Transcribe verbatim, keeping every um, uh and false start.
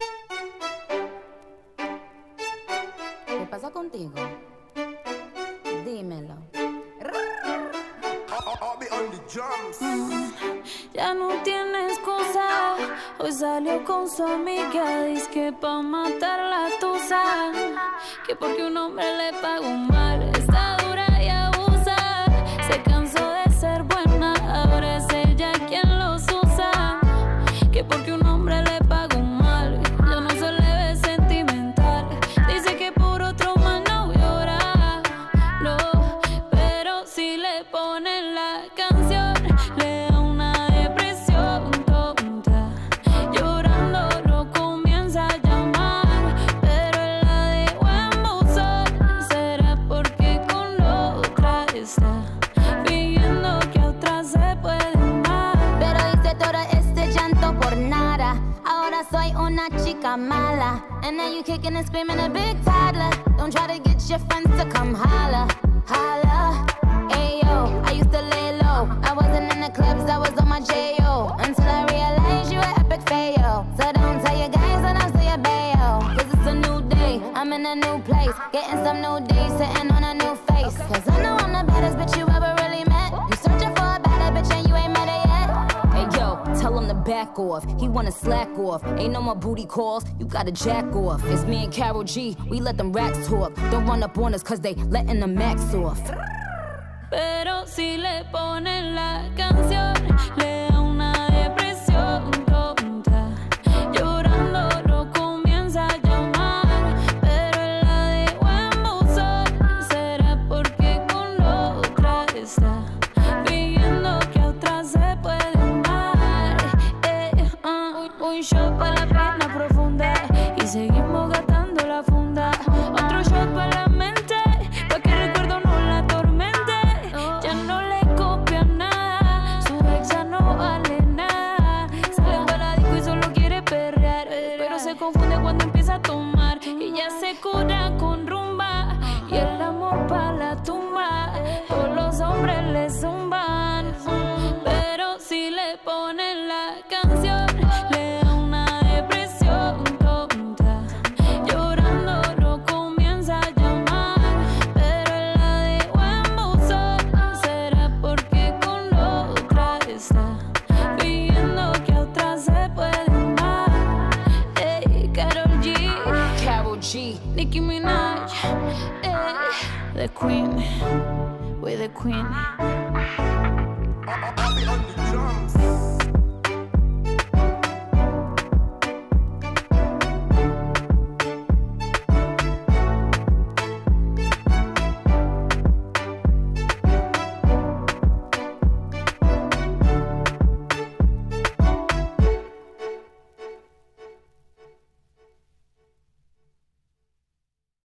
¿Qué pasa contigo? Dímelo. Mm, ya no tiene excusa. Hoy salió con su amiga, dice que pa' matar la tusa, que porque un hombre le pagó mal, está dura y abusa. Se cansó de ser buena, ahora es ella quien los usa, que porque un hombre le pagó mal, ya no se le ve sentimental. Dice que por otro más no llora, no, pero si le ponen la canción, le da una depresión tonta. Llorando lo comienza a llamar, pero él la dejó en buzón. ¿Será porque con otra está viendo que a otra se puede amar? Pero hice todo este llanto por nada. Ahora soy una chica mala. And now you kicking and screaming a big toddler. Don't try to get your friends to come holla, holla. Ayo, I used to lay low. I wasn't in the clubs, I was on my J O. Until I realized you were epic fail. So don't tell your guys that I'm still your bayo. Cause it's a new day, I'm in a new place. Getting some new days, sitting on a new face. Cause I know I'm the baddest bitch you ever really met. You searching for a better bitch and you ain't met her yet. Hey yo, tell him to back off. He wanna slack off. Ain't no more booty calls, you gotta jack off. It's me and Karol G, we let them racks talk. Don't run up on us cause they letting the max off. Pero si le ponen la canción, le da una depresión tonta. Llorando lo comienza a llamar, pero él la dejó en buzón. ¿Será porque con otra está viendo que a otra se puede amar? Eh, uh, un shot para la pena profunda y seguimos gastando la funda. Otro shot para la mente, pa' que el recuerdo no la atormente. Ya no le copia nada, su ex ya no vale nada. Sale para la disco y solo quiere perrear, pero se confunde cuando empieza a tomar. Y ya se cura con rumba y el amor pa' la tumba. Todos los hombres le zumban, pero si le ponen la canción, le da una depresión tonta. Llorando lo comienza a llamar, pero él la dejó en buzón. ¿Será porque con otra está viendo que a otra se puede amar? Ey, Karol G, Karol G, Nicki Minaj, ey, the queen, we're the queen. I'll be on the drums.